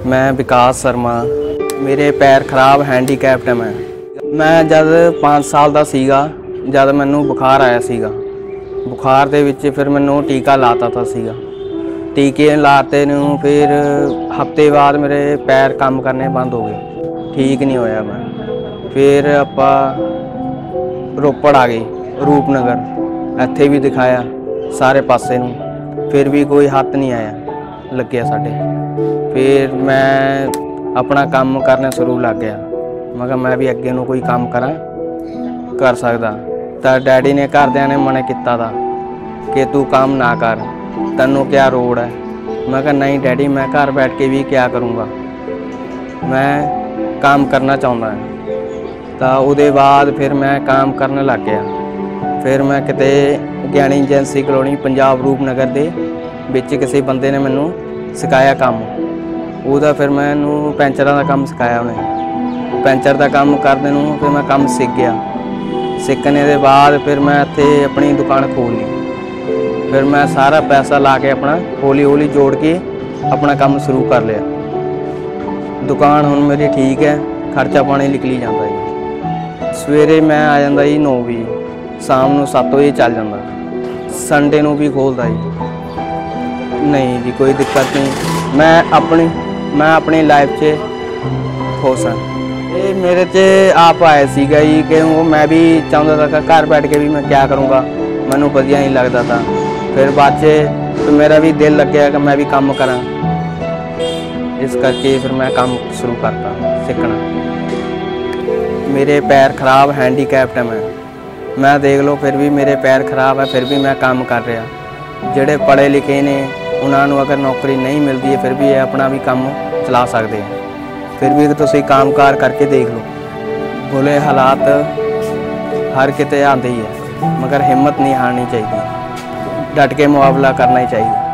मैं विकास शर्मा। मेरे पैर खराब हैंडीकैप्ट है। मैं जब 5 साल का सीगा जब मैनू बुखार आया सीगा। बुखार दे विच फिर मैनू टीका लाता था सीगा। टीके लाते नू फिर हफ्ते बाद मेरे पैर काम करने बंद हो गए, ठीक नहीं होया मैं। फिर आपां रोपड़ आ गए, रूपनगर, इत्थे भी दिखाया सारे पासे नू, फिर भी कोई हत्थ नहीं आया लग्या साडे। फिर मैं अपना काम करना शुरू लग गया। मैं कहा मैं भी अगे नू कोई काम करा कर सकदा। तो डैडी ने घरदियां ने मना किया था कि तू काम ना कर, तैनू क्या रोड़ है। मैं कहा नहीं डैडी, मैं घर बैठ के भी क्या करूँगा, मैं काम करना चाहता है। तो उसदे बाद फिर मैं काम करने लग गया। फिर मैं किते ज्ञानी एजेंसी कलोनी पंजाब रूपनगर दे विच किसी बंदे ने मैनू सिखाया काम। ਉਹਦਾ फिर मैनू ਪੈਂਚਰਾਂ का काम सिखाया उन्हें। ਪੈਂਚਰ का काम करने नू फिर मैं काम सीख गया। सीखने के बाद फिर मैं इत्थे अपनी दुकान खोल ली। फिर मैं सारा पैसा ला के अपना हौली हौली जोड़ के अपना काम शुरू कर लिया। दुकान हुण मेरी ठीक है, खर्चा पानी निकली जाता जी। सवेरे मैं आ जाता जी 9 बजे, शाम को 7 बजे चल जाता। संडे को भी खोलता जी। नहीं जी कोई दिक्कत नहीं, मैं अपनी लाइफ से खुश हाँ। ये मेरे से आप आए सीगा जी कि मैं भी चाहता था कि घर बैठ के भी मैं क्या करूँगा, मैनू वधिया नहीं लगता था। फिर बाद तो मेरा भी दिल लग गया कि मैं भी काम करा, इस करके फिर मैं काम शुरू करता सीखना। मेरे पैर खराब हैंडीकैप्ट है। मैं देख लो फिर भी मेरे पैर खराब है, फिर भी मैं काम कर रहा। ਜਿਹੜੇ पढ़े लिखे ने उन्होंने अगर नौकरी नहीं मिलती है फिर भी ये अपना भी काम चला सकते हैं। फिर भी तुसीं काम कार करके देख लो। बुरे हालात हर किते आते ही है, मगर हिम्मत नहीं हारनी चाहिए, डट के मुकाबला करना ही चाहिए।